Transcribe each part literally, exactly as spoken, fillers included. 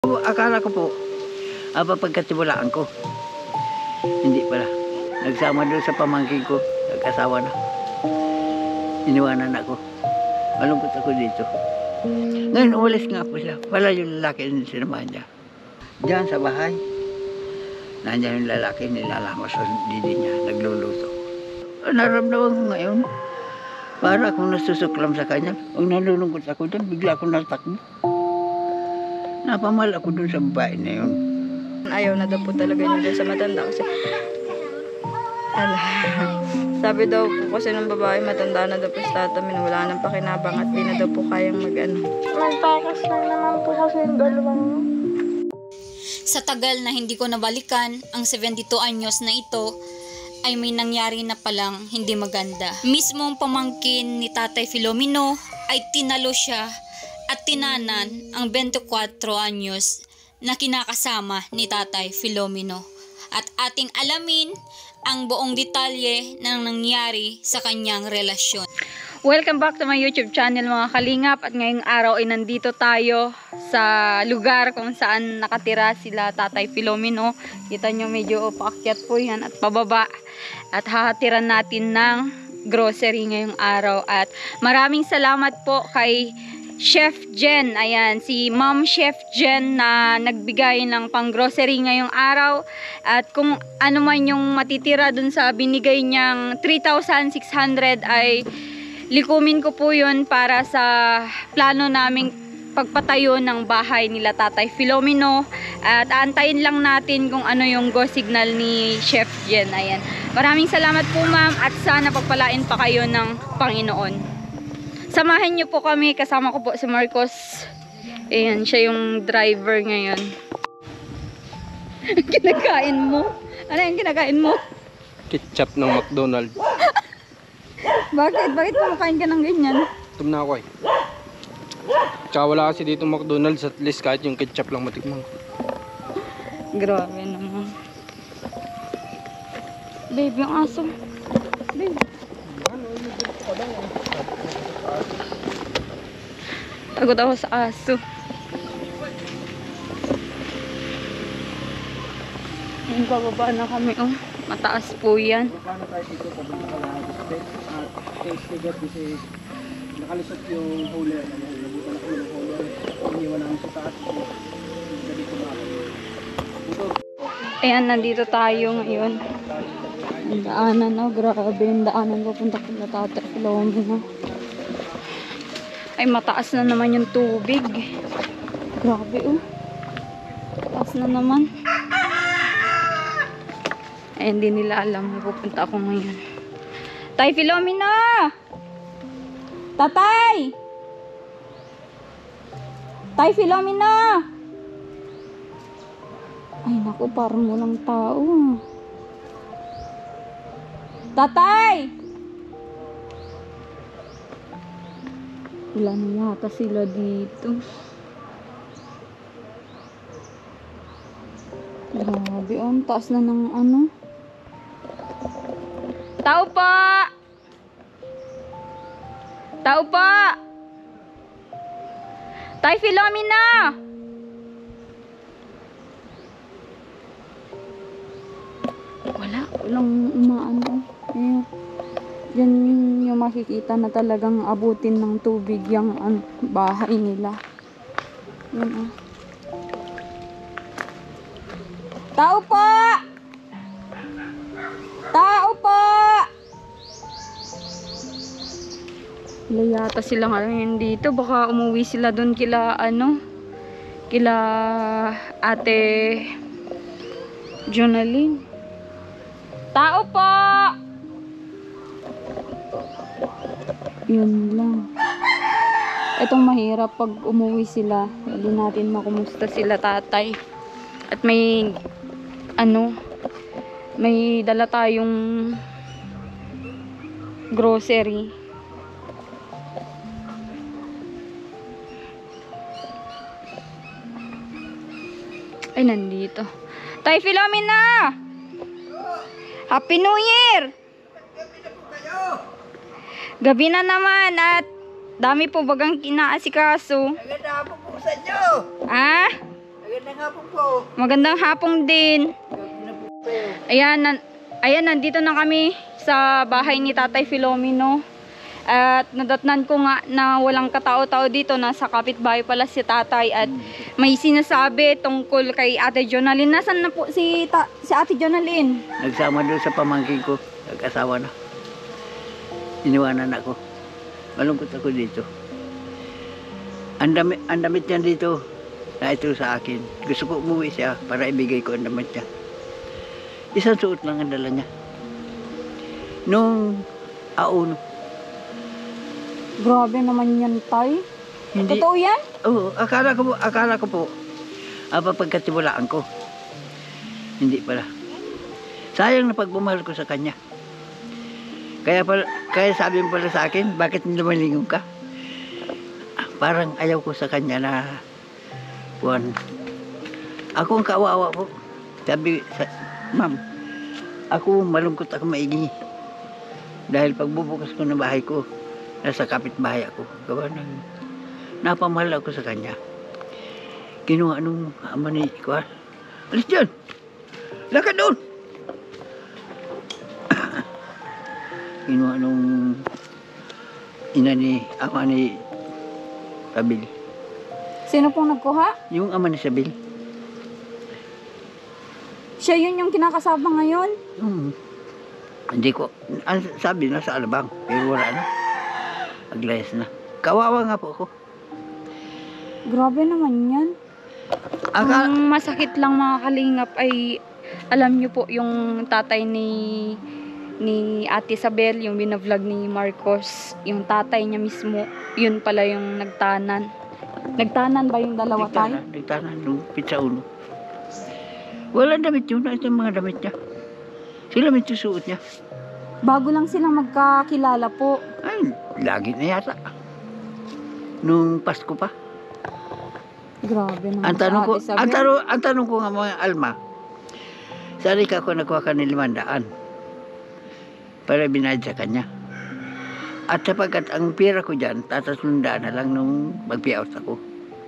Akala ko po, aba pagkatiwalaan ko. Hindi pala. Nagsama doon sa pamangkin ko, nag-asawa na. Iniwanan ako. Malungkot ako dito. Ngayon, umalis nga po siya. Wala yung lalaki na sinamahan niya. Diyan sa bahay, nandiyan yung lalaki nilalamos sa didi niya, nagluluto. Naramdaman ko ngayon, para akong nasusuklam sa kanya. Ang nalulungkot ako doon, bigla akong natakbo. Napamal ako doon sa babae na yun. Ayaw na daw po talaga niya dyan sa matanda kasi ala, sabi daw po kasi ng babae matanda na daw po sa tatamin, wala nang pakinabang at di na daw po kayang mag-ano. Nagtakas lang naman po kasi yung dalawang. Sa tagal na hindi ko nabalikan ang seventy-two anyos na ito, ay may nangyari na palang hindi maganda. Mismong pamangkin ni Tatay Filomeno ay tinalo siya at tinanan ang twenty-four anyos na kinakasama ni Tatay Filomeno. At ating alamin ang buong detalye ng nangyari sa kanyang relasyon. Welcome back to my YouTube channel mga kalingap, at ngayong araw ay nandito tayo sa lugar kung saan nakatira sila Tatay Filomeno. Kita nyo medyo paakyat po yan at pababa, at hahatiran natin ng grocery ngayong araw. At maraming salamat po kay Chef Jen, ayan, si Ma'am Chef Jen na nagbigay ng pang grocery ngayong araw. At kung ano man yung matitira dun sa binigay niyang three thousand six hundred ay likumin ko po yun para sa plano naming pagpatayo ng bahay nila Tatay Filomeno. At aantayin lang natin kung ano yung go signal ni Chef Jen. Ayan. Maraming salamat po ma'am, at sana pagpalain pa kayo ng Panginoon. Samahan niyo po kami, kasama ko po si Marcos. Ayan, siya yung driver ngayon. Kinakain mo? Ano yung kinakain mo? Ketchup ng McDonald's. Bakit? Bakit kumakain ka ng ganyan? Tum na ako eh. Tsaka wala kasi dito McDonald's, at least kahit yung ketchup lang matikman ko. Grabe naman. Babe, yung aso. Babe. Takot ako sa aso. Yung bababa na kami, oh. Mataas po yan. Paano tayo dito pag nakalahat at testigat kasi nakalisot yung hauler. Nabutan ako ng hauler. Iniwan namin sa taas. Dito na ako. Ayan, nandito tayo ngayon. Ang daanan, oh. Grabe yung daanan papunta kila Tatay Filomeno. Ay, mataas na naman yung tubig. Grabe, oh. Mataas na naman. Ay, hindi nila alam na pupunta ako ngayon. Tay Filomeno! Tatay! Tay Filomeno! Ay, naku, parang walang tao. Tatay! Wala na yata sila dito. Grabe, oh, ang taas na ng ano. Tao pa! Tao pa! Tay Filomeno! Wala, walang umaano. Ayun. Yan yung makikita na talagang abutin ng tubig yung ano, bahay nila. Yan, oh. Tao po! Tao po! Wala yata sila ngayon dito. Baka umuwi sila dun kila ano, kila Ate Jonaline. Tao po! Yun lang. Itong mahirap pag umuwi sila. Hindi natin makumusta sila tatay. At may ano, may dala tayong grocery. Ay, nandito. Tay Filomeno! Happy New Year! Gabi na naman at dami po bagang kinaasikaso. Agad na po po sa inyo! Ah? Agad hapon po. Magandang hapon din. Ayan, nan ayan, nandito na kami sa bahay ni Tatay Filomeno. At nadatnan ko nga na walang katao-tao dito. Nasa kapitbahay pala si Tatay. At may sinasabi tungkol kay Ate Jonalyn. Nasaan na po si, ta si Ate Jonalyn? Nagsama doon sa pamangkin ko. Nag-asawa na. Iniwanan ako. Malungkot ako dito. Ang damit, ang damit niya dito na ito sa akin. Gusto ko umuwi siya para ibigay ko ang damit niya. Isang suot lang ang dala niya. Nung auno. Grabe naman yan, Tay. Hindi. Totoo yan? Oo, akala ko po, akala ko po, ah, pagkatiwalaan ko. Hindi pala. Sayang na pagmamahal ko sa kanya. Kaya pala, kaya sabi mo pala sa akin, bakit lumalingong ka? Ah, Parang ayaw ko sa kanya na, buwan. Ako ang kawawa po. Sabi, sa, ma'am, ako malungkot ako maigi. Dahil pagbubukas ko ng bahay ko, nasa kapitbahay ako. Gawa ng napamahal ako sa kanya. Kinuha nung ama ni Kuya. Alis dyan! Lakad doon! Kinuha nung ina ni ama ni Sabil. Sino pong nagkuha? Yung ama ni Sabil. Siya yun yung kinakasama ngayon? Hmm. Hindi ko, ang sabi na sa alabang, pero wala na. Aglayas na. Kawawa nga po ako. Grabe naman yan. Aka, Ang masakit lang mga kalingap ay alam niyo po yung tatay ni ni Ate Isabel, yung binavlog ni Marcos, yung tatay niya mismo, yun pala yung nagtanan. Nagtanan ba yung dalawa tayo? nagtanan, nagtanan nung pizza uno. Wala damit yun. Ito yung mga damit niya. Sila may susuot niya. Bago lang sila magkakilala po. Ay, lagi na yata. Nung Pasko pa. Grabe naman Ang tanong ko, si Ate ang Isabel. tanong, ang tanong ko nga mga Alma, saan ka ako nakuha ka ng limandaan para binayad sa kanya. At sapagkat ang pira ko dyan, tatatlundaan na lang nung mag-payout ako.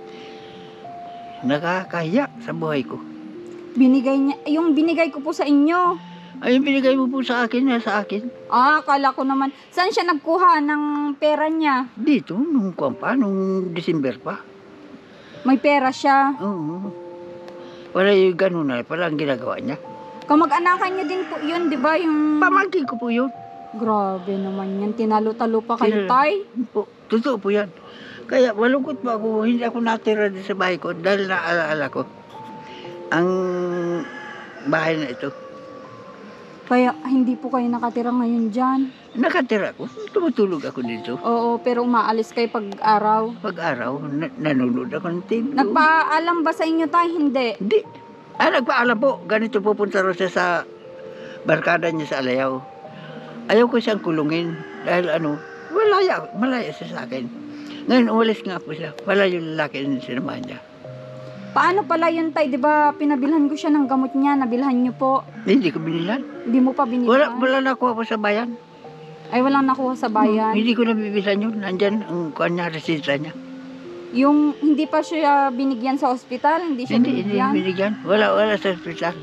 Nakakahiya sa buhay ko. Binigay niya, yung binigay ko po sa inyo. Ay, yung binigay mo po sa akin, na sa akin. Ah, akala ko naman. Saan siya nagkuha ng pera niya? Dito, nung kuwan pa, nung December pa. May pera siya. Oo. Wala yung ganun na, pala ang ginagawa niya. Kamag-anakan niya din po yun, di ba? Yung... Pamangkin ko po yun. Grabe naman yan. Tinalo-talo pa kayo, Tinalo. tay. Po, totoo po yan. Kaya malungkot po ako, hindi ako natira din sa bahay ko dahil naalaala ko ang bahay na ito. Kaya hindi po kayo nakatira ngayon dyan. Nakatira ko, tumutulog ako dito. Oo, pero umaalis kayo pag-araw. Pag-araw, na nanonood ako ng T V. Nagpaalam ba sa inyo, tay? Hindi. Hindi. Ah, nagpaalam po. Ganito pupunta rin siya sa barkada niya sa Alayaw. Ayaw ko siyang kulungin. Dahil ano, malaya, malaya siya sa akin. Ngayon, umalis nga po siya. Wala yung lalaki na sinamahan niya. Paano pala yun, tay? Di ba pinabilhan ko siya ng gamot niya? Nabilhan niyo po. Hindi ko binilan. Hindi mo pa binigyan? Wala, wala nakuha po sa bayan. Ay, walang nakuha sa bayan. Hindi ko nabibilan yun. Nandyan ang kanya resita niya. Yung hindi pa siya binigyan sa ospital? Hindi siya Hindi, hindi binigyan? binigyan. Wala, wala sa hospital.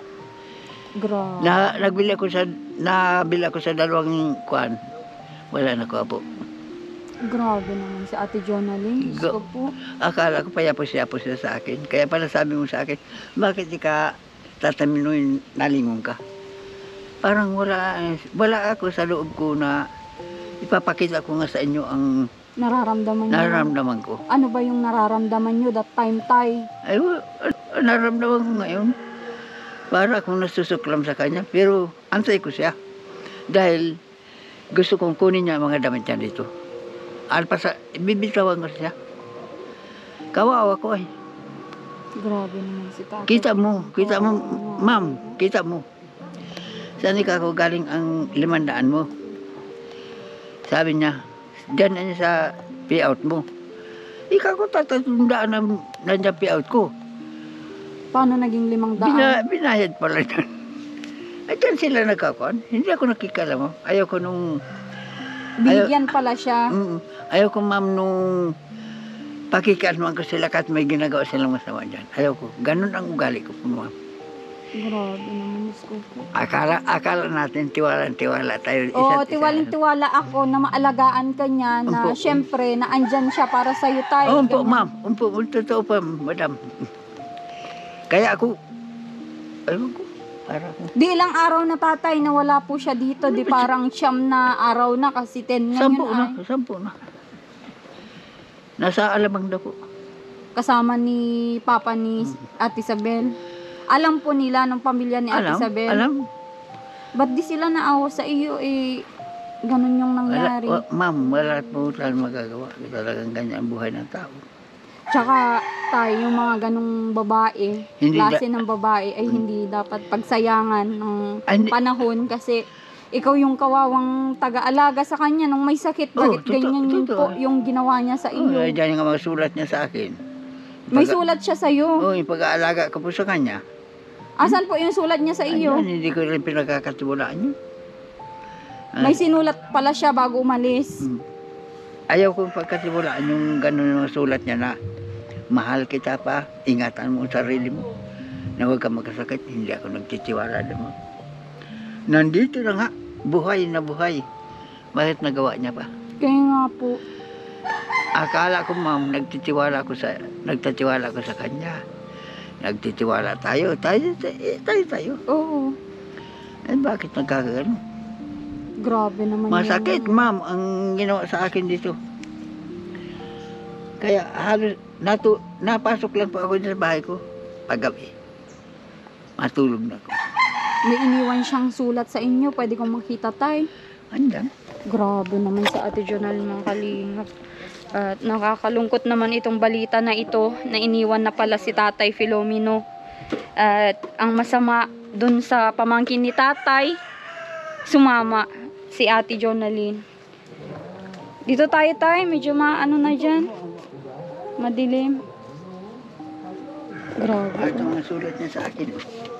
Grabe. Na, nagbili ako sa, nabili ako sa dalawang kuan. Wala nakuha po. Grabe naman si Ate Jonalyn. Diyos Go- ko po. Akala ko payapos-yapos siya sa akin. Kaya pala sabi mo sa akin, bakit di ka tataminuin nalingon ka? Parang wala, wala ako sa loob ko na ipapakita ko nga sa inyo ang Nararamdaman niyo. nararamdaman ko. Ano ba yung nararamdaman niyo that time, tay? Ay, wa- ang nararamdaman ko ngayon. Para akong nasusuklam sa kanya. Pero antay ko siya. Dahil gusto kong kunin niya ang mga damit niya dito. Alpasa, bibitawan ko siya. Kawawa ko ay. Grabe naman si tatay. Kita mo, kita mo, ma'am, kita mo. Saan ka ako galing ang limandaan mo? Sabi niya, diyan na niya sa payout mo. Ikaw ko tatatundaan na nandiyan payout ko. Paano naging limang daan? Bina, binayad pala doon. At yan sila nagkakuan. Hindi ako nakikalamo. Ayaw ko nung, Binigyan pala siya. mm, ayaw ko ma'am nung pakikanuan ko sila kahit may ginagawa silang masama dyan. Ayaw ko. Ganun ang ugali ko po, ma'am. Grabe naman, Diyos ko po. Akala, akala natin tiwala-tiwala tayo. Oo, isa't isa. tiwaling-tiwala ako na maalagaan ka niya na Umpo. syempre na andyan siya para sa'yo tayo. Oo, umpo, Ganun. ma'am. Umpo, totoo pa, madam. Kaya ako, ayaw ko, para ko. Di ilang araw na tatay na wala po siya dito. Di parang siyam na araw na kasi ten ngayon Sampu na, ay. sampu na. Nasa Alabang na po. Kasama ni Papa ni Ate Isabel. Alam po nila ng pamilya ni Ate Alam, Isabel. alam. Ba't di sila naawa sa iyo eh? Ganun yung Wala, nangyari. wa, ma'am, wala po tayong magagawa. Talagang ganyan ang buhay ng tao. Tsaka tayo, yung mga ganong babae, Hindi klase ng babae ay hindi dapat pagsayangan ng Ay, hindi- panahon kasi ikaw yung kawawang taga-alaga sa kanya nung may sakit. Oo, Bakit totoo, ganyan yun totoo. po yung ginawa niya sa Oh, iyo? ay, dyan nga mga sulat niya sa akin. May Pag- sulat siya sa iyo. Oo, yung pag-aalaga ko po sa kanya. Asan po yung sulat niya sa iyo? Ayan, hindi ko rin pinagkakatiwalaan yun. Ah, May sinulat pala siya bago umalis. Hmm. Ayaw kong pagkatiwalaan yung gano'n yung sulat niya na mahal kita pa, ingatan mo ang sarili mo. Na huwag ka magkasakit, hindi ako nagtitiwala naman. Nandito na nga, buhay na buhay. Bakit nagawa niya pa? Kaya nga po. Akala ko, ma'am, nagtitiwala ko sa nagtitiwala ko sa kanya. Nagtitiwala tayo, tayo, tayo, tayo. tayo. Oo. Eh, bakit nagkakagano? Grabe naman Masakit, yung... ma'am, ang ginawa sa akin dito. Kaya halos natu, napasok lang po ako sa bahay ko paggabi. Matulog na ako. May iniwan siyang sulat sa inyo. Pwede kong makita tay. Andan. Grabe naman sa Ate Jonal mga kalingap. At nakakalungkot naman itong balita na ito na iniwan na pala si Tatay Filomeno. At ang masama dun sa pamangkin ni Tatay, sumama si Ate Jonalyn. Dito tayo tay, medyo maano na dyan. Madilim. Grabe. Ito ang sulat niya sa akin.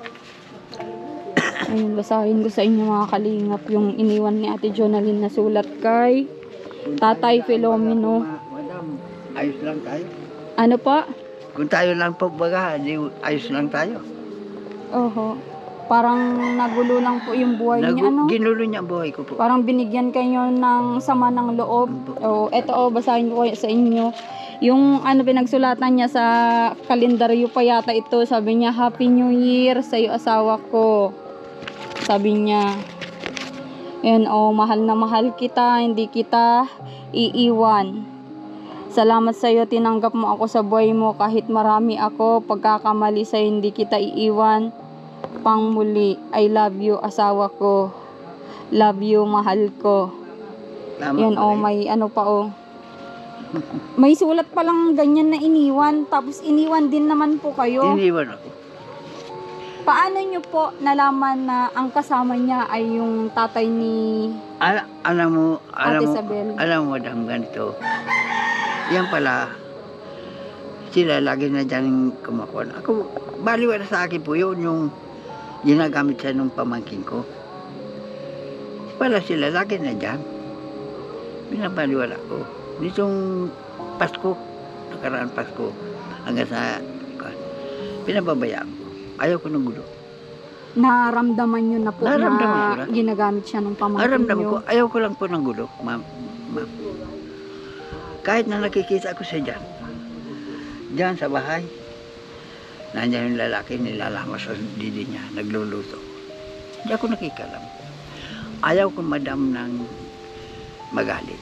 Ayun, basahin ko sa inyo mga kalingap yung iniwan ni Ate Jonalyn na sulat kay Tatay Filomeno. Ma- Madam, ayos lang tayo. Ano pa? Kung tayo lang po baga, di ayos lang tayo. Oho. Parang nagulo lang po yung buhay niya, ano? Nagu- ginulo niya ang buhay ko po. Parang binigyan kayo ng sama ng loob. O, eto o, basahin ko kayo sa inyo. Yung ano pinagsulatan niya sa kalendaryo pa yata ito, sabi niya, Happy New Year sa iyo asawa ko. Sabi niya, yan o, mahal na mahal kita, hindi kita iiwan. Salamat sa iyo, tinanggap mo ako sa buhay mo kahit marami ako, pagkakamali sa hindi kita iiwan. Pang muli, I love you asawa ko. Love you, mahal ko. Tama Yan po oh, rin. may ano pa oh. May sulat pa lang ganyan na iniwan, tapos iniwan din naman po kayo. Iniwan ako. Paano nyo po nalaman na ang kasama niya ay yung tatay ni Al- alam mo, alam Ate mo, Isabel? alam mo, madam, ganito. Yan pala, sila lagi na dyan kumakuha. Ako, baliwala sa akin po yun, yung ginagamit sa nung pamangkin ko. Wala sila, lagi na dyan. Binabaliwala ko. Nitong Pasko, nakaraan Pasko, hanggang sa, pinababayaan ko. Ayaw ko ng gulo. naramdaman nyo na po Naramdaman ko na na. ginagamit siya ng pamangkin Aramdam nyo? ko, ayaw ko lang po ng gulo, ma'am. ma'am. Kahit na nakikita ko siya dyan, dyan sa bahay, nandiyan yung lalaki, nilalamas sa didi niya, nagluluto. Hindi ako nakikalam. Ayaw ko madam ng magalit.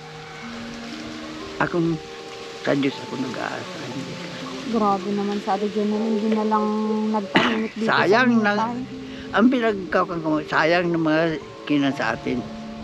Akong sa Diyos ako nag-aasa. Hindi. Grabe naman sa Ate Jonalyn, hindi na lang nagpahimik dito Sayang sa na, tayo. ang pinagkakang ko, sayang ng mga kinan sa atin.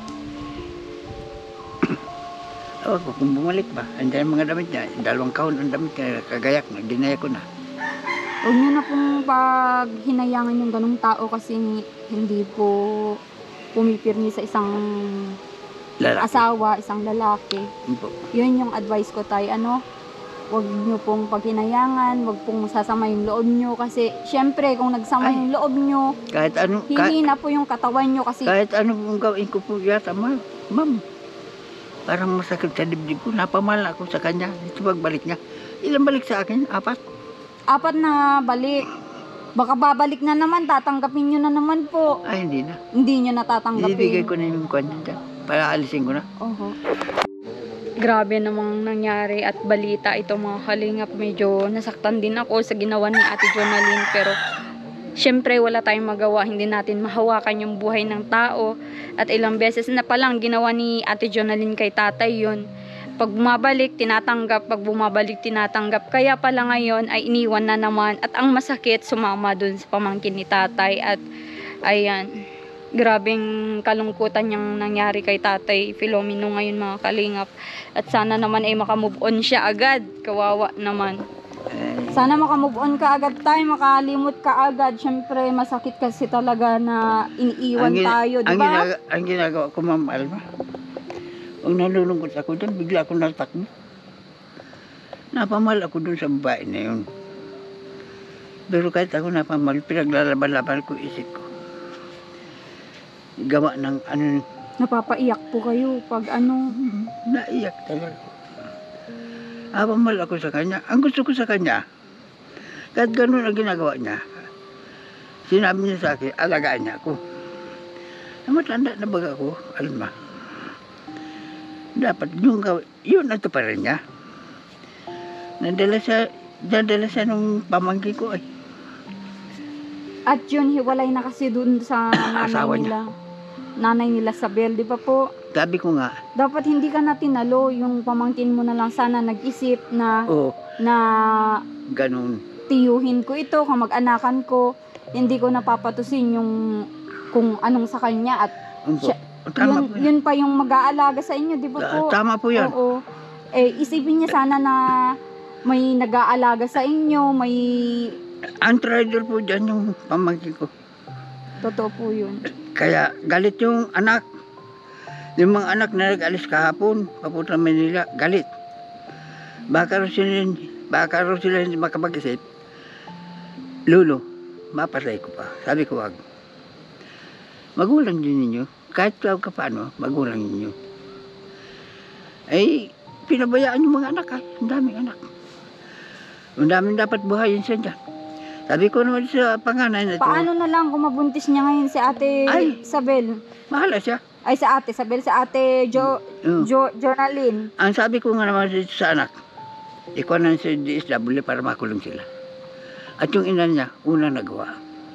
Ewan ko kung bumalik ba. Andiyan ang mga damit niya. Dalawang kahon ang damit niya. Kagayak na. Ginaya ko na. Huwag nyo na pong paghinayangan yung ganong tao kasi hindi po pumipirmi sa isang Lalaki. asawa, isang lalaki. Yun po. Yun yung advice ko tayo. Ano? Huwag nyo pong paghinayangan, huwag pong sasama yung loob nyo kasi syempre kung nagsama Ay. yung loob nyo, Kahit ano, kahit, hihina po yung katawan nyo kasi kahit ano pong gawin ko po yata, ma'am. Ma'am. Parang masakit sa dibdib ko. Napamahal ako sa kanya. Ito pagbalik niya. Ilang balik sa akin? Apat. Apat na balik. Baka babalik na naman, tatanggapin nyo na naman po. Ay, hindi na. Hindi nyo natatanggapin. Ibibigay ko na yung kanya dyan. Para alisin ko na. Oho. Grabe namang nangyari at balita ito mga kalingap. Medyo nasaktan din ako sa ginawa ni Ate Jonalyn. Pero syempre wala tayong magawa. Hindi natin mahawakan yung buhay ng tao. At ilang beses na palang ginawa ni Ate Jonalyn kay tatay yun. Pag bumabalik, tinatanggap. Pag bumabalik, tinatanggap. Kaya pala ngayon ay iniwan na naman. At ang masakit, sumama dun sa pamangkin ni tatay. At ayan, grabeng kalungkutan yung nangyari kay tatay Filomeno ngayon mga kalingap. At sana naman ay makamove on siya agad. Kawawa naman. Ay, Sana makamove on ka agad tayo, makalimot ka agad. Siyempre, masakit kasi talaga na iniiwan gina- tayo, di ang, ba? ginaga- ang ginagawa ko, Ma'am Alma, pag nalulungkot ako dyan, bigla ako natakbo. Napamahal ako dun sa babae na yun. Pero kahit ako napamahal, pinaglalaban-laban ko isip ko. Gawa ng ano, Napapaiyak po kayo pag ano. naiyak talaga. Napamahal ako sa kanya. Ang gusto ko sa kanya, kahit ganun ang ginagawa niya, sinabi niya sa akin, alagaan niya ako. Namatanda na baga ako, Alma. Dapat yung gawin, yun ang tuparan niya. Nadala sa, nadala sa nung pamangkin ko ay. At yun, hiwalay na kasi dun sa nanay Asawa nila. Nanay nila sa Bel, di ba po? Sabi ko nga, Dapat hindi ka na tinalo. Yung pamangkin mo na lang sana nag-isip na, oh, na ganun. tiyuhin ko ito, kamag-anakan ko. Hindi ko napapatusin yung kung anong sa kanya. At Umpo. Siya- Tama yun, po yan. yun pa yung mag-aalaga sa inyo, di ba Ta- po? Tama po yan. Oo. Eh, isipin niya sana na may nag-aalaga sa inyo, may... Ang trader po dyan yung pamangkin ko. Totoo po yun. Kaya galit yung anak. Yung mga anak na nag-alis kahapon, papunta Manila, galit. Baka raw sila, baka raw sila hindi makapag-isip. Lolo, mapatay ko pa. Sabi ko, wag. Magulang din ninyo. Kahit ka paano, magulang ninyo. Ay, pinabayaan yung mga anak, ha? Ang daming anak. Ang daming dapat buhayin siya dyan. Sabi ko naman sa panganay na ito, Paano na lang kung mabuntis niya ngayon si Ate Ay. Isabel? mahala siya. Ay, sa Ate Isabel, sa Ate Jo, Oo. Jo, Jonalyn. Ang sabi ko nga naman dito sa anak, ikaw na sa D S W para makulong sila. At yung ina niya, unang nagawa.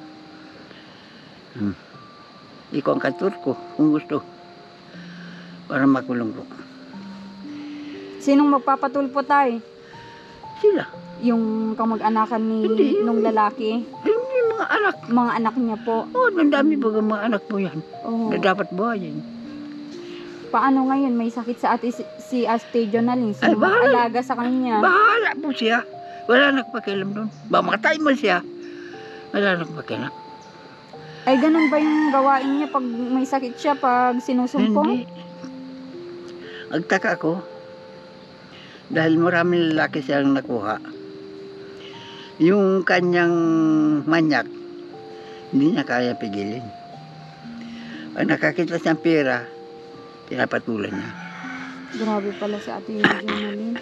Hmm. Ikaw ang katur ko, kung gusto. Para makulong ko. Sinong magpapatulpo tayo? Sila. Yung kamag-anakan ni Hindi. nung lalaki? Hindi mga anak. Mga anak niya po. Oh, ang dami ba mga anak po yan. Oh. Na dapat buhayin. Paano ngayon? May sakit sa ate si, si Ate Jonalyn. Ay, Sino bahala. mag-alaga sa kanya? Bahala po siya. Wala nang pakialam doon. Mamatay man siya. Wala nang pakialam. Ay, ganun ba yung gawain niya pag may sakit siya, pag sinusumpong? Hindi. Agtaka ako. Dahil maraming lalaki siyang nakuha. Yung kanyang manyak, hindi niya kaya pigilin. Pag nakakita siyang pera, pinapatulan niya. Grabe pala si Ate Jonalyn.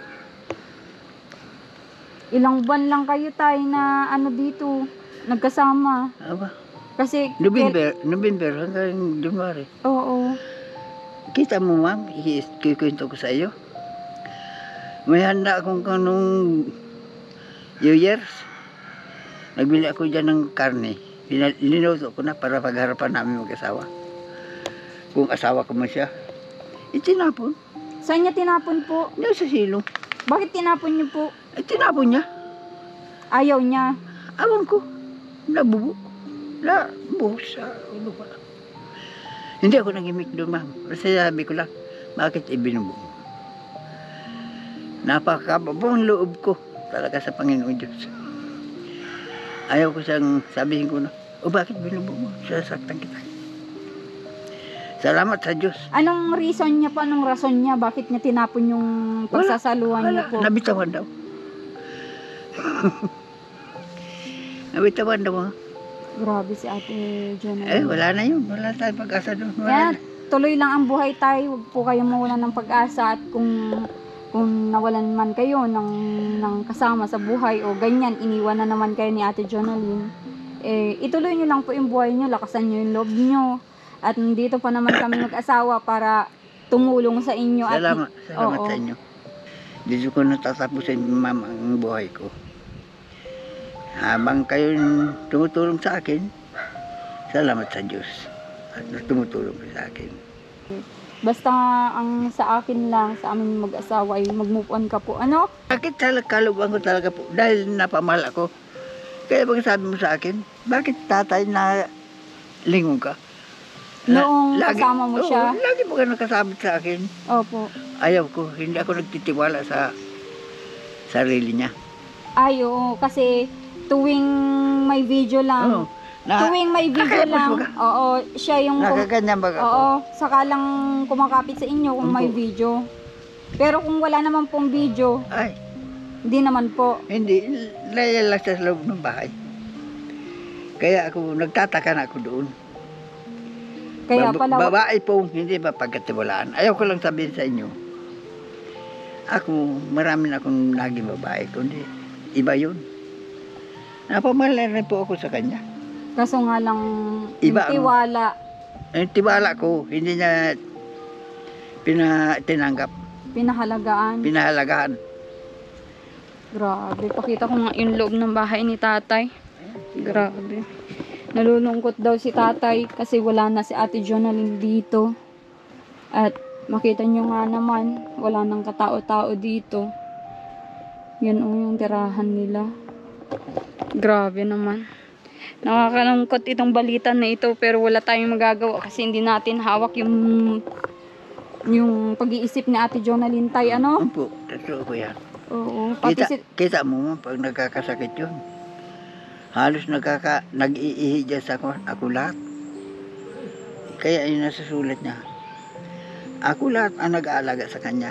Ilang buwan lang kayo tayo na ano dito, nagkasama. Aba, Kasi, November, November hanggang January. oo. Kita mo, ma'am, ikikwento ko sa iyo. May handa akong kanong New Year's. Nagbili ako dyan ng karne. Pinal- Linuto ko na para pagharapan namin mag-asawa. Kung asawa ko man siya. Itinapon. Saan niya tinapon po? Niya sa silong. Bakit tinapon niyo po? Itinapon niya. Ayaw niya. Awan ko. Nabubo. Nabuhos sa ulo pa. Hindi ako nag-imik doon, ma'am. Kasi sabi ko lang, bakit ibinubo? Napakababong loob ko talaga sa Panginoon Diyos. Ayaw ko siyang sabihin ko na, o bakit binubo mo? Sasaktan kita. Salamat sa Diyos. Anong reason niya po? Anong rason niya? Bakit niya tinapon yung pagsasaluhan niya Wala, po? nabitawan daw. Nabitawan daw. ah. Grabe si Ate Eh, Jonalyn. wala na yun. Wala tayong pag-asa doon. Wala Kaya, na. tuloy lang ang buhay tayo. Huwag po kayong mawalan ng pag-asa at kung kung nawalan man kayo ng, ng kasama sa buhay o ganyan, iniwan na naman kayo ni Ate Jonalyn, eh, ituloy nyo lang po yung buhay nyo, lakasan nyo yung loob nyo. At nandito pa naman kami mag-asawa para tumulong sa inyo. Salamat, at, salamat oo. sa inyo. Dito ko natatapusin, ma'am, ang buhay ko. Habang kayo tumutulong sa akin, salamat sa Diyos. At tumutulong sa akin. Basta ang sa akin lang, sa amin mag-asawa ay mag-move on ka po. Ano? Bakit talaga kaluban ko talaga po? Dahil napamahal ako. Kaya bang sabi mo sa akin, bakit tatay na lingon ka? Noong kasama mo oo, siya? Lagi mo ka nakasabit sa akin. Opo. Ayaw ko, hindi ako nagtitiwala sa sarili niya. Ay, oo. Kasi tuwing may video lang, Oo. Na, tuwing may video kakayapos lang, mo ka? oo, siya yung, kum- Nakaganyan ba ako? oo, saka lang kumakapit sa inyo kung may Opo. video. Pero kung wala naman pong video, Ay, hindi naman po. hindi. Laya lang sa loob ng bahay. Kaya ako, nagtataka na ako doon. Kaya Bab- pala, Babae po, hindi ba pagkatiwalaan? Ayaw ko lang sabihin sa inyo. Ako, marami na akong naging babae, kundi iba yun. Napamahal na rin po ako sa kanya. kaso nga lang, Iba yung ang- tiwala, Eh, tiwala ko, hindi niya pina, tinanggap, pinahalagaan. pinahalagaan. Grabe, pakita ko nga yung loob ng bahay ni tatay. Grabe. Nalulungkot daw si tatay kasi wala na si Ate Jonalyn dito. At makita nyo nga naman, wala nang katao-tao dito. Yan o yung tirahan nila. Grabe naman. Nakakalungkot itong balita na ito pero wala tayong magagawa kasi hindi natin hawak yung yung pag-iisip ni Ate Jonalyn tay, ano? Opo, totoo ko yan. Oo, pati Kita, si... kita mo pag nagkakasakit yun. Halos nagkaka, nag-iihi dyan sa ako, ako lahat. Kaya yun nasa sulat niya. Ako lahat ang nag-aalaga sa kanya.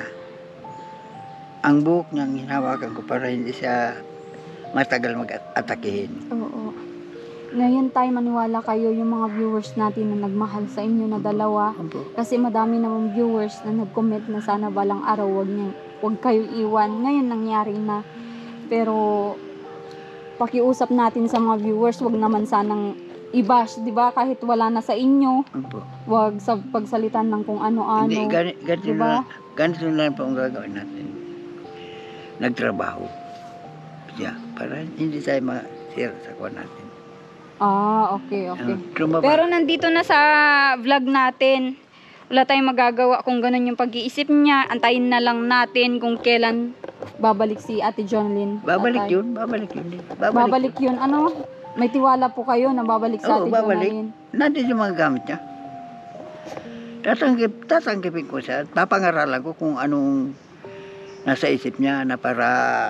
Ang buhok niyang hinawakan ko para hindi siya matagal mag-atakihin. Oo. Ngayon tayo maniwala kayo yung mga viewers natin na nagmahal sa inyo na dalawa. Opo. Kasi madami namang viewers na nag-comment na sana balang araw wag, niya, wag kayo iwan. Ngayon nangyari na. Pero pakiusap natin sa mga viewers, wag naman sanang i-bash, di ba? Kahit wala na sa inyo, Opo. wag sa pagsalitan ng kung ano-ano. Hindi, ganito, ganito, Diba? na, ganito na lang po ang gagawin natin. Nagtrabaho. Siya, para hindi tayo masira sa kuha natin. Ah, okay, okay. Uh, trumaba. Pero nandito na sa vlog natin. Wala tayong magagawa kung ganun yung pag-iisip niya. Antayin na lang natin kung kailan babalik si Ate Jonalyn. babalik Tatay. yun, babalik yun. Babalik, Babalik yun. Ano? May tiwala po kayo na babalik sa Oo, Ate babalik. Jonalyn. Nandito yung mga gamit niya. Tatanggip, tatanggipin ko siya. Papangaralan ko kung anong nasa isip niya na para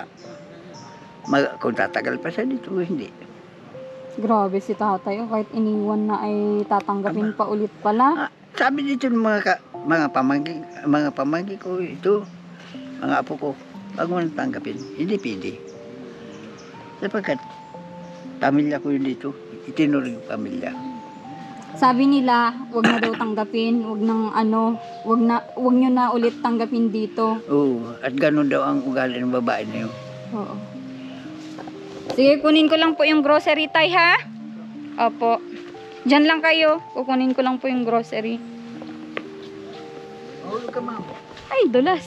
mag, kung tatagal pa siya dito, hindi. Grabe si tatay. Oh, kahit iniwan na ay tatanggapin pa ulit pala. Ah, sabi dito ng mga, ka, mga pamangkin, mga pamangkin ko, ito, mga apo ko, wag mo nang tanggapin. Hindi pwede. Sapagkat, pamilya ko yun dito. Itinuring ko pamilya. Sabi nila, wag na daw tanggapin, wag nang ano, wag na wag niyo na ulit tanggapin dito. Oo, at ganun daw ang ugali ng babae na yun. Oo. Sige, kunin ko lang po yung grocery tay ha. Opo. Diyan lang kayo. Kukunin ko lang po yung grocery. Mahulog ka, ma'am. Ay, dulas.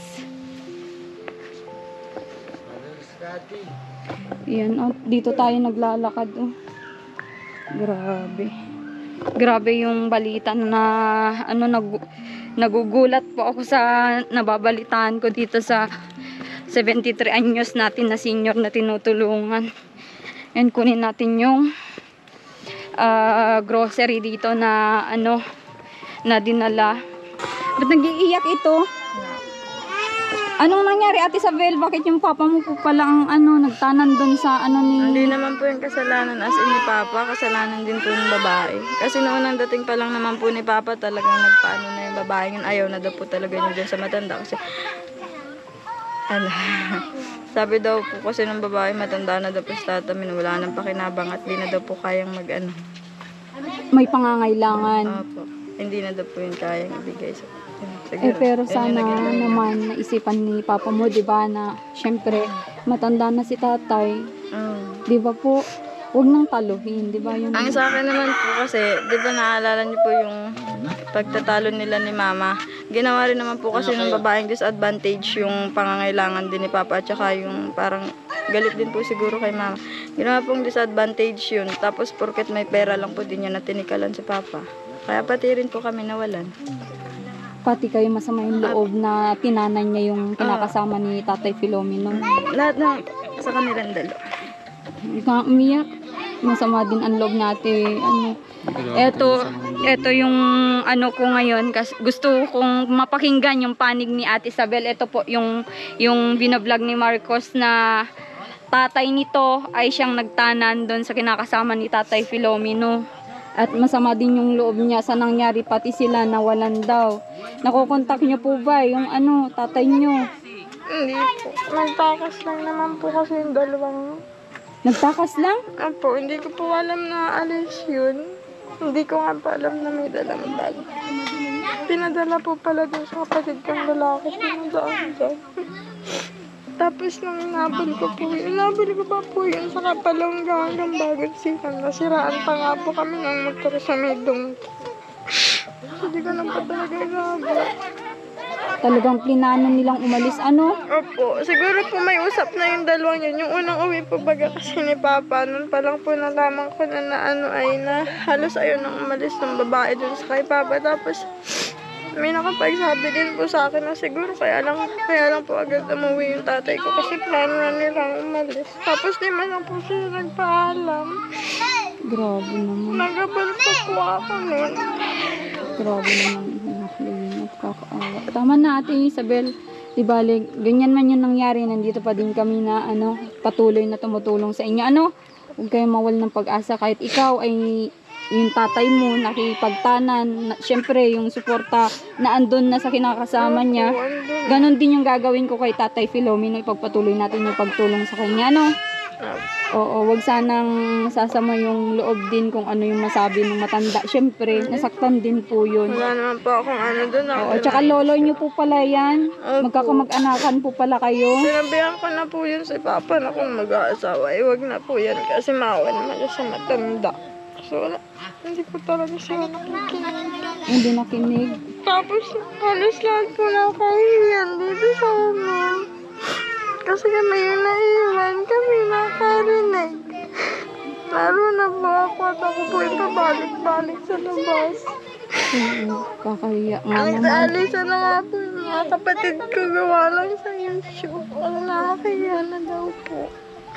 Yan, oh, dito tayo naglalakad. Oh. Grabe. Grabe yung balita na ano nag nagugulat po ako sa nababalitaan ko dito sa seventy-three anyos natin na senior na tinutulungan. And kunin natin yung uh, grocery dito na ano na dinala. Ba't nag-iiyak ito? Anong nangyari, Ate Isabel? Bakit yung papa mo po pala ang ano, nagtanan doon sa ano ni... Hindi naman po yung kasalanan as in ni Papa, kasalanan din po yung babae. Kasi noon ang dating pa lang naman po ni Papa, talagang nagpaano na yung babae. Yun, ayaw na daw po talaga niya dyan sa matanda. Kasi, ano, sabi daw po kasi ng babae, matanda na daw po sa tatamin, wala nang pakinabang at di na daw po kayang mag ano. May pangangailangan. Opo. hindi na daw po yun kayang ibigay sa Eh, pero Yun yung sana naging dahilan. naman naisipan ni Papa mo, di ba, na syempre, matanda na si tatay. Oo. Di ba po, huwag nang taluhin, di ba? Yung, Ang sa akin naman po kasi, di ba naalala niyo po yung pagtatalo nila ni Mama. Ginawa rin naman po kasi ng babaeng disadvantage yung pangangailangan din ni Papa at saka yung parang galit din po siguro kay Mama. Ginawa pong disadvantage yun. Tapos porket may pera lang po din niya na tinikalan si Papa. Kaya pati rin po kami nawalan. pati kayo masama yung loob na tinanan niya yung kinakasama ni Tatay Filomeno. Lahat na sa kanilang dalawa. Ikaw umiyak. Masama din ang loob natin. Ano, eto, eto yung ano ko ngayon. Kasi gusto kong mapakinggan yung panig ni Ate Isabel. Ito po yung, yung binablog ni Marcos na tatay nito ay siyang nagtanan doon sa kinakasama ni Tatay Filomeno. At masama din yung loob niya sa nangyari, pati sila nawalan daw. Nakokontak niyo po ba yung ano, tatay niyo? Hindi po. Nagtakas lang naman po kasi yung dalawang... Nagtakas lang? Apo, hindi ko po alam na alis yun. Hindi ko nga pa alam na may dalang bag. Pinadala po pala doon sa kapatid kong lalaki. Pinadaan dyan. Tapos nung inabol ko po yun, inabol ko pa po yun sa kapalongga hanggang bagong silang. Nasiraan pa nga po kami ng motor sa may dungki. Hindi ko lang pa talaga inabol. Talagang plinano nilang umalis. Ano? Opo, siguro po may usap na yung dalawang yun. Yung unang uwi po baga kasi ni Papa, nun pa lang po nalaman ko na, na ano ay na halos ayaw nang umalis ng babae dun sa kay Papa. Tapos may nakapagsabi din po sa akin na siguro kaya lang, kaya lang po agad umuwi yung tatay ko kasi plano na nilang umalis. Tapos di man lang po sila nagpaalam. Grabe naman. Nagabal pa po ako nun. Grabe naman. At kakaawa. Tama na Ate Isabel. Di bale, ganyan man yung nangyari. Nandito pa din kami na ano, patuloy na tumutulong sa inyo. Ano? Huwag kayong mawal ng pag-asa. Kahit ikaw ay yung tatay mo nakipagtanan, na, syempre yung suporta na andun na sa kinakasama niya, ganon din yung gagawin ko kay Tatay Filomeno. Ipagpatuloy natin yung pagtulong sa kanya, no? Oo, wag sanang sasama yung loob din kung ano yung masabi ng matanda. Syempre, nasaktan din po yun. Wala naman po akong ano dun. Oo, tsaka lolo nyo po pala yan. Opo. Magkakamag-anakan po pala kayo. Sinabihan ko na po yun si Papa na kung mag-aasawa, eh wag na po yan kasi maawa naman siya sa matanda. So, wala. Hindi po talaga siya nakikinig. Hindi nakinig. Tapos, halos lahat po nakahiyan dito sa amin. Kasi kami yung naiwan, kami nakarinig. Lalo na po ako at ako po ipabalik-balik sa labas. Oo, kakahiya nga naman. Nagsalisa na nga po yung mga kapatid ko gawa lang sa YouTube. Ang nakahiya na daw po.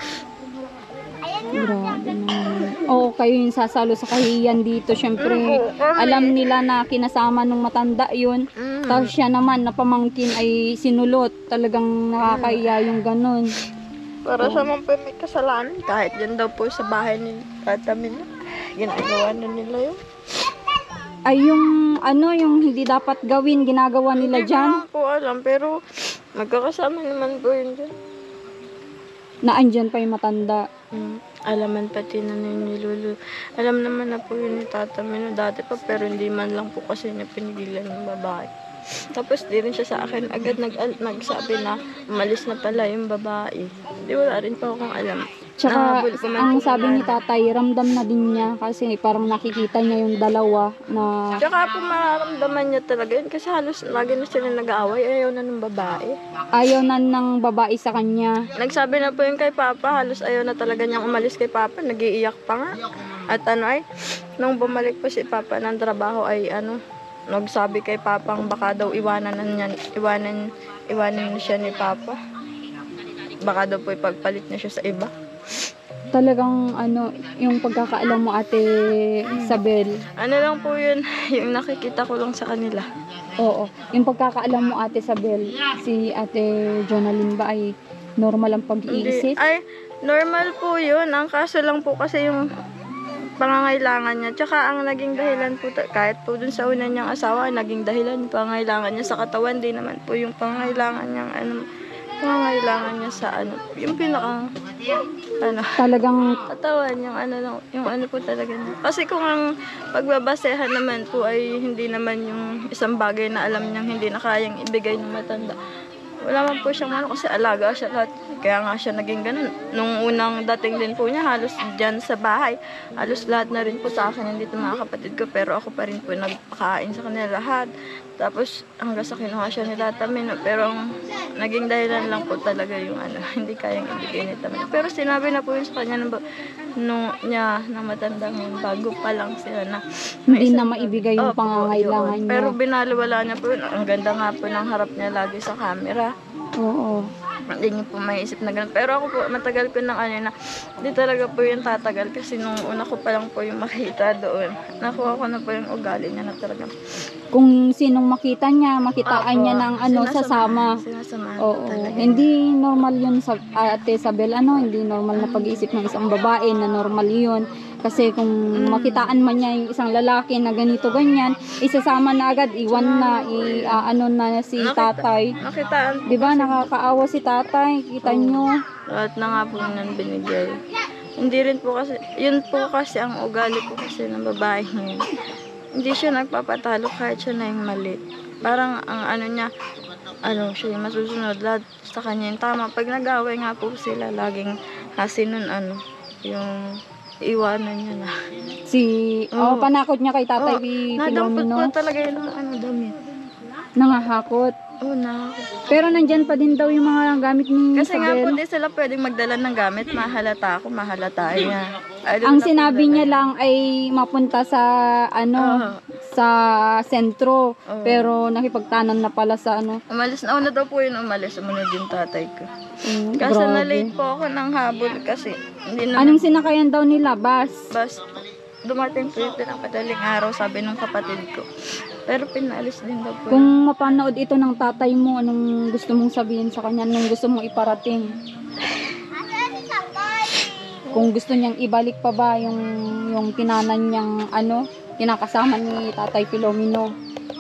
Grabe naman. Oo, kayo yung sasalo sa kahiyan dito. Syempre, alam nila na kinasama ng matanda yun. Mm. Tapos siya naman, na pamangkin ay sinulot. Talagang nakakahiya yung ganun. Para sa mga po may kasalanan. Kahit yan daw po sa bahay ni Tata Mina. Ginagawa na nila yun. Ay yung, ano, yung hindi dapat gawin, ginagawa nila Hindi dyan. ko po alam. Pero magkakasama naman po yun dyan. Na andyan pa yung matanda. Hmm. Alaman pati na ni Lulu. Alam naman na po yun ni Tata Mina dati pa. Pero hindi man lang po kasi niya pinigilan ng babae. Tapos di rin siya sa akin agad nag nagsabi na umalis na pala yung babae. Di wala rin pa akong alam. Tsaka, Nahabol ko man ang po sabi na- ni tatay, ramdam na din niya kasi parang nakikita niya yung dalawa na Tsaka po mararamdaman niya talaga yun kasi halos lagi na sila nag-aaway. Ayaw na ng babae. ayaw na ng babae sa kanya. Nagsabi na po yun kay Papa. Halos ayaw na talaga niyang umalis kay Papa. Nag-iiyak pa nga. At ano ay, nung bumalik po si Papa ng trabaho ay ano, nagsabi kay Papang baka daw iwanan na niya, iwanan, iwanan na siya ni Papa. Baka daw po ipagpalit na siya sa iba. Talagang ano, yung pagkakaalam mo Ate Isabel, Ano lang po yun, yung nakikita ko lang sa kanila. oo, yung pagkakaalam mo Ate Isabel, si Ate Jonalyn ba ay normal ang pag-iisip? Ay, normal po yun. Ang kaso lang po kasi yung pangangailangan niya. Tsaka ang naging dahilan po, ta- kahit po dun sa una niyang asawa, naging dahilan yung pangangailangan niya sa katawan. Di naman po yung pangangailangan niyang ano, pangangailangan niya sa ano, yung pinaka, ano, Talagang katawan, yung ano, lang, yung ano po talaga niya. Kasi kung ang pagbabasehan naman po ay hindi naman yung isang bagay na alam niyang hindi na kayang ibigay ng matanda, wala man po siyang ano kasi alaga siya lahat. Kaya nga siya naging ganun. Nung unang dating din po niya, halos dyan sa bahay, halos lahat na rin po sa akin, nandito mga kapatid ko, pero ako pa rin po nagpakain sa kanila lahat. Tapos hanggang sa kinuha siya ni Tata Mino, pero ang naging dahilan lang po talaga yung ano, hindi kayang ibigay ni Tata Mino. Pero sinabi na po yun sa kanya nung, nung niya na matandang yun, bago pa lang sila na hindi may na isang- maibigay yung Opo, pangangailangan yun. niya. Pero binaliwala niya po yun. Ang ganda nga po ng harap niya lagi sa camera. Oo. Hindi niyo po maiisip na ganun. Pero ako po, matagal ko ng ano na, hindi talaga po yung tatagal kasi nung una ko pa lang po yung makita doon. Nakuha ko na po yung ugali niya na talaga. Kung sinong makita niya, makitaan Opo, niya ng ano, sasama. Sinasamahan po Oo. talaga. Hindi normal yun sa Ate Isabel, ano, hindi normal na pag-iisip ng isang babae na normal yun. Kasi kung makitaan man niya yung isang lalaki na ganito ganyan, isasama na agad, iwan na, i ah, ano na si Nakita- tatay. Nakitaan po 'Di ba kasi nakakaawa si tatay, kita nyo. lahat na nga po nang binigay. Hindi rin po kasi, yun po kasi ang ugali po kasi ng babae niya. Hindi siya nagpapatalo kahit siya na yung mali. Parang ang ano niya, ano siya yung masusunod lahat sa kanya yung tama. Pag nag-away nga po sila, laging hasin nun ano, yung iwanan niya na. Si oh, Oo. panakot niya kay tatay Oh, oh, nadampot po Filomeno. talaga yun ng ano, damit. Nangahakot. Oo na. Pero nandyan pa din daw yung mga gamit ni Kasi nga po, Isabel. di sila pwedeng magdala ng gamit. Mahalata ako, mahalata niya. Ay, Ang doon na po sinabi dala. niya lang ay mapunta sa ano, Oo. sa sentro. Oo. Pero nakipagtanan na pala sa ano. Umalis na, una daw po yun umalis. Sumunod yung tatay ko. Mm, Kasi grabe. na-late po ako ng habol kasi hindi naman Anong sinakayan daw nila? Bus? bus. Dumating po yung pinakadaling araw, sabi ng kapatid ko. Pero pinalis din daw po. Kung mapanood ito ng tatay mo, anong gusto mong sabihin sa kanya? Anong gusto mong iparating? Kung gusto niyang ibalik pa ba yung, yung tinanan niyang ano, kinakasama ni Tatay Filomeno.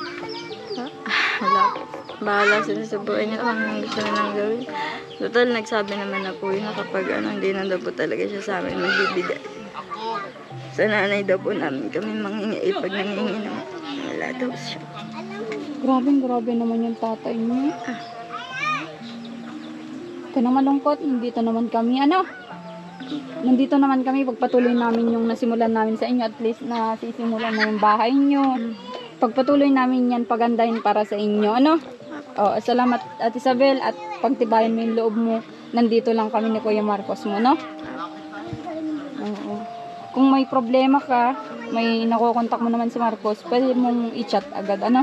Wala po. Bahala sila sa buhay niya kung anong gusto nilang gawin. Total, nagsabi naman na po yun na kapag ano, hindi na daw po talaga siya sa amin magbibigay. Sa nanay daw po namin kami mangingi. Eh, pag nangingi naman, wala daw siya. Grabe, grabe naman yung tatay niya. Ito na malungkot, nandito naman kami, ano? Nandito naman kami, pagpatuloy namin yung nasimulan namin sa inyo, at least na sisimulan na yung bahay nyo. Pagpatuloy namin yan, pagandahin para sa inyo, ano? Oh, salamat at Isabel, at pagtibayan mo yung loob mo. Nandito lang kami ni Kuya Marcos mo, no? Oo. Kung may problema ka, may nakukontak mo naman si Marcos, pwede mong i-chat agad, ano?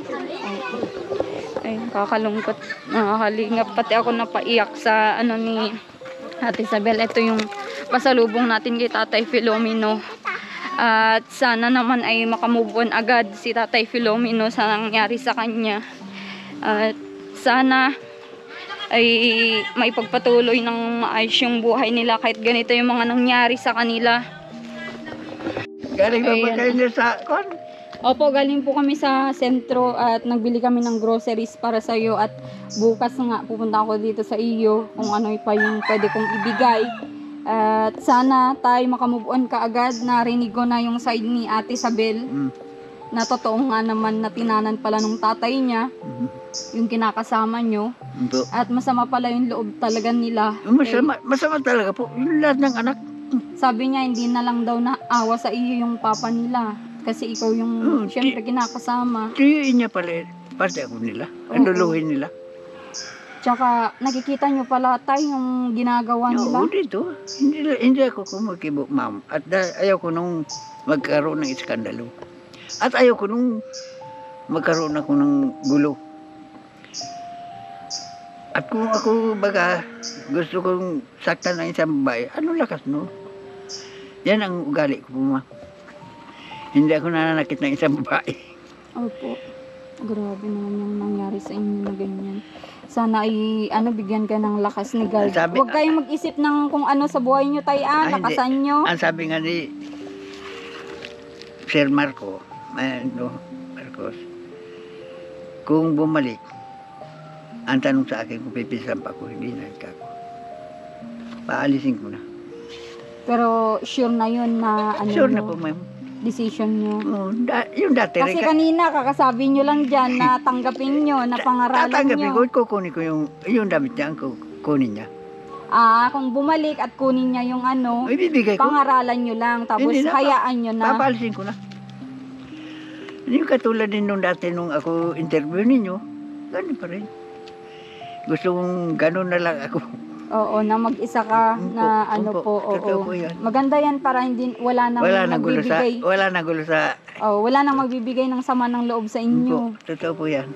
Ay, kakalungkot. Nakakalingap. Pati ako napaiyak sa ano ni Ate Isabel. Ito yung pasalubong natin kay Tatay Filomeno. At sana naman ay makamove on agad si Tatay Filomeno sa nangyari sa kanya. At sana ay maipagpatuloy ng maayos yung buhay nila kahit ganito yung mga nangyari sa kanila. Galing ba ba Ayan. kayo niyo sa kon? Opo, galing po kami sa sentro at nagbili kami ng groceries para sa iyo, at bukas nga pupunta ako dito sa iyo kung ano pa yung pwede kong ibigay. At sana tayo makamove on ka agad. Narinig ko na yung side ni Ate Isabel Mm. na totoo nga naman na tinanan pala nung tatay niya Mhm. yung kinakasama nyo, Ito. at masama pala yung loob talaga nila. Masama, masama talaga po. Yung lahat ng anak. Sabi niya hindi na lang daw naawa sa iyo yung papa nila kasi ikaw yung Mm, syempre kinakasama. Tiyuin niya pala. Parte ako nila. Ang luluhin nila. Tsaka nakikita nyo pala tayo yung ginagawa nila. Oo, dito. Hindi, hindi ako kumakibo, ma'am. At da- ayaw ko nung magkaroon ng iskandalo. At ayaw ko nung magkaroon ako ng gulo. At kung ako baga gusto kong saktan ng isang babae, ano lakas no? Yan ang ugali ko po, ma'am. Hindi ako nananakit ng isang babae. Opo. Grabe naman yung nangyari sa inyo na ganyan. Sana ay ano, bigyan ka ng lakas ni God. Sabi- Huwag kayong mag-isip ng kung ano sa buhay nyo tayo. Ah, Ay, hindi. lakasan nyo. Ang sabi nga ni Sir Marco, ano, Marcos, kung bumalik, ang tanong sa akin kung pipisan pa ako, hindi na ako. Paalisin ko na. Pero sure na yun na ano Sure na nyo, po, ma'am. decision nyo. Oh, da, yung dati Kasi rin, ka- kanina kakasabi nyo lang dyan na tanggapin nyo, na pangaralan tatanggapin nyo. ko, kukunin ko yung, yung damit niya, ang kukunin niya. Ah, kung bumalik at kunin niya yung ano, Ibibigay ko. pangaralan nyo lang, tapos Hindi na, hayaan nyo na. Papalisin ko na. Yung katulad din nung dati nung ako interview ninyo, ganun pa rin. Gusto mong ganun na lang ako. Oo, na mag-isa ka Opo, na ano opo, po, totoo oo. po yan. Maganda yan para hindi, wala nang Wala nang gulo sa, magbibigay. wala nang gulo sa, Oh, wala nang magbibigay ng sama ng loob sa inyo. po, totoo po yan.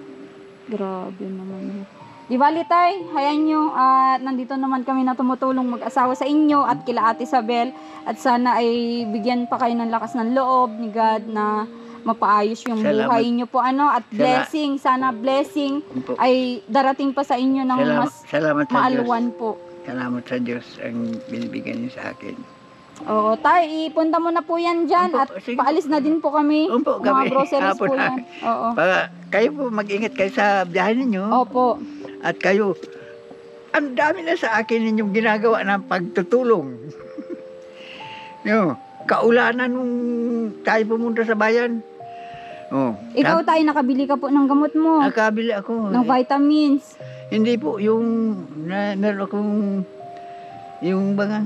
Grabe naman yun. Di bali tay, hayaan nyo, at nandito naman kami na tumutulong mag-asawa sa inyo at kila Ate Isabel, at sana ay bigyan pa kayo ng lakas ng loob ni God na mapaayos yung Salamat. buhay nyo po ano, at Sala- blessing, sana blessing Po. ay darating pa sa inyo ng Salamat, mas salamat sa Diyos. maalwan po. Salamat sa Diyos ang binibigyan niyo sa akin. Oo, tay, ipunta mo na po yan dyan Opo, at sige paalis na din po kami. Opo, Mga gabi, groceries hapon po na. yan. Oo. Para kayo po mag-ingat kayo sa biyahe ninyo. Opo. At kayo, ang dami na sa akin ninyong ginagawa ng pagtutulong. Yo, kaulanan nung tayo pumunta sa bayan. Oh, Ikaw tay, nakabili ka po ng gamot mo. nakabili ako. Ng vitamins. Hindi po, yung na, meron akong yung mga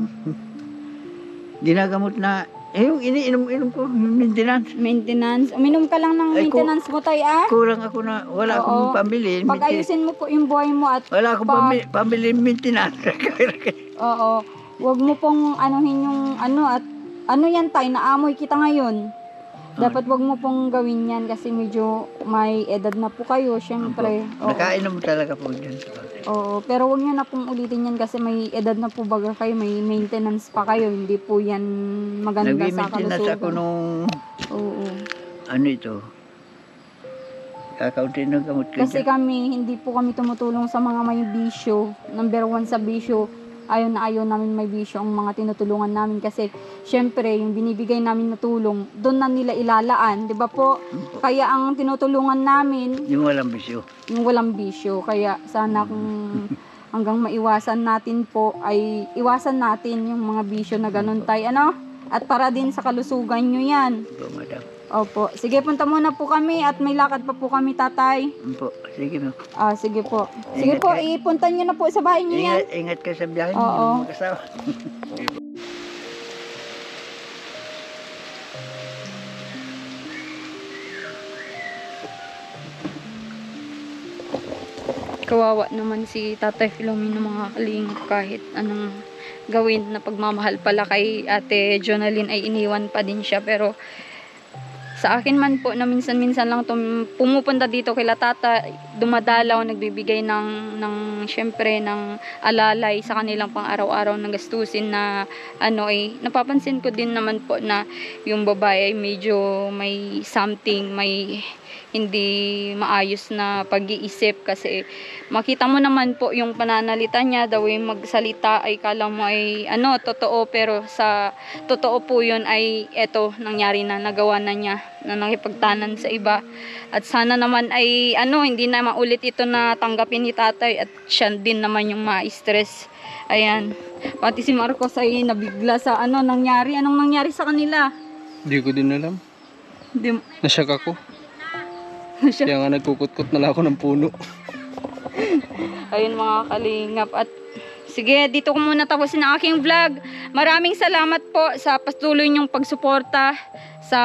ginagamot na, eh, yung iniinom-inom ko, yung maintenance. Maintenance. Uminom ka lang ng Ay, ko- maintenance mo tay ah. Kulang ako na, wala akong Oo. pambili. Mainten- Pag-ayusin mo po yung buhay mo at Wala akong pag- pambili, pambili maintenance. oo. Huwag mo pong anuhin yung ano at ano yan tay, naamoy kita ngayon. Dapat wag mo pong gawin yan kasi medyo may edad na po kayo, syempre. Oo. Nakainom talaga po dyan. Oo, pero wag niyo na pong ulitin yan kasi may edad na po baga kayo, may maintenance pa kayo, hindi po yan maganda sa Nag-maintenance kalusugan. ako nung, Oo. ano ito, kakaunti ng gamot ko Kasi dyan. kami, hindi po kami tumutulong sa mga may bisyo. Number one sa bisyo, ayaw na ayaw namin may bisyo ang mga tinutulungan namin kasi syempre yung binibigay namin na tulong doon na nila ilalaan, di ba po? Kaya ang tinutulungan namin Yung walang bisyo. yung walang bisyo, kaya sana kung hanggang maiwasan natin po ay iwasan natin yung mga bisyo na ganun tay, ano? At para din sa kalusugan nyo yan. Po, madam. Opo, sige punta muna po kami at may lakad pa po kami tatay. Po, sige mo. Ah, sige po. Sige Ingat po, ka. ipunta nyo na po sa bahay nyo yan. Ingat, ingat ka sa biyahe Oo. mo, mag-asawa. Kawawa naman si Tatay Filomeno mga kalingap kahit anong gawin na pagmamahal pala kay Ate Jonalyn ay iniwan pa din siya. Pero sa akin man po na minsan-minsan lang tum pumupunta dito kay Tata, dumadalaw, nagbibigay ng, ng syempre ng alalay sa kanilang pang araw-araw na gastusin na ano ay napapansin ko din naman po na yung babae ay medyo may something, may hindi maayos na pag-iisip kasi makita mo naman po yung pananalita niya, daw yung magsalita ay kala mo ay ano, totoo, pero sa totoo po yun ay eto, nangyari na, nagawa na niya na nakipagtanan sa iba. At sana naman ay ano, hindi na maulit ito na tanggapin ni tatay at siya din naman yung ma-stress. Ayan, pati si Marcos ay nabigla sa ano nangyari. Anong nangyari sa kanila? Hindi ko din alam. Hindi, Nasyak ako. siya. Kaya nga nagkukutkot na lang ako ng puno. Ayun mga kalingap. At sige, dito ko muna tapusin ang aking vlog. Maraming salamat po sa patuloy niyong pagsuporta sa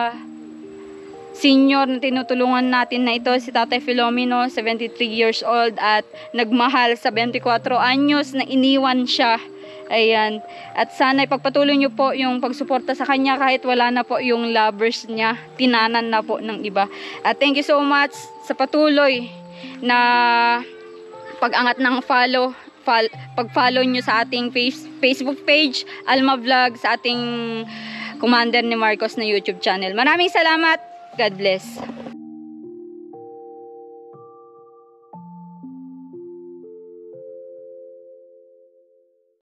senior na tinutulungan natin na ito, si Tatay Filomeno, seventy-three years old at nagmahal sa twenty-four anyos na iniwan siya. Ayan. At sana ipagpatuloy niyo po yung pagsuporta sa kanya kahit wala na po yung lovers niya. Tinanan na po ng iba. At thank you so much sa patuloy na pag-angat ng follow, fol pag-follow nyo sa ating face Facebook page, Alma Vlog, sa ating Commander ni Marcos na YouTube channel. Maraming salamat. God bless.